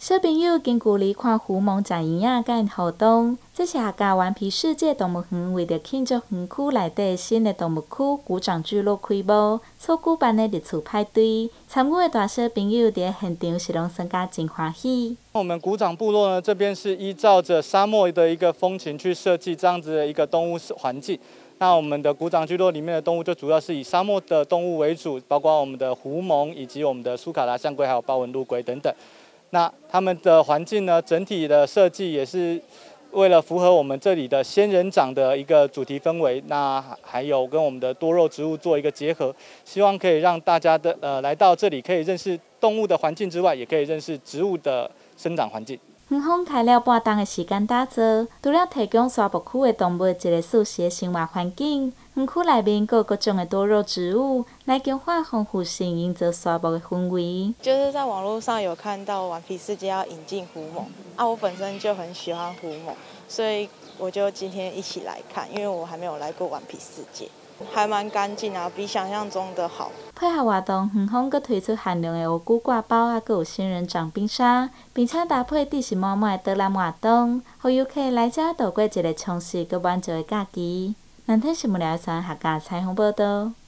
小朋友近距离看狐獴食营养甲因互动，这是客家顽皮世界动物园为着庆祝园区内底新的动物区鼓掌聚落开幕，所举办的日出派对，参与的大小朋友伫现场是拢参加真欢喜。 我们鼓掌部落呢，这边是依照着沙漠的一个风情去设计这样子的一个动物环境。那我们的鼓掌聚落里面的动物就主要是以沙漠的动物为主，包括我们的狐獴以及我们的苏卡拉象龟，还有豹纹陆龟等等。那它们的环境呢，整体的设计也是为了符合我们这里的仙人掌的一个主题氛围，那还有跟我们的多肉植物做一个结合，希望可以让大家的来到这里可以认识动物的环境之外，也可以认识植物的生长环境。 园方开了半冬的时间打造，除了提供沙漠区的动物一个舒适的生活环境，园区内面还有各种的多肉植物，来强化丰富性，营造沙漠的氛围。 就是在网络上有看到顽皮世界要引进狐獴啊，我本身就很喜欢狐獴，所以我就今天一起来看，因为我还没有来过顽皮世界。还蛮干净啊，比想象中的好。 配合活动，园方阁推出限量的乌龟挂包，还阁有仙人掌冰沙，并且搭配知识满满的导览活动，让游客来这度过一个充实佮满足的假期。南天新闻台客家采访报道。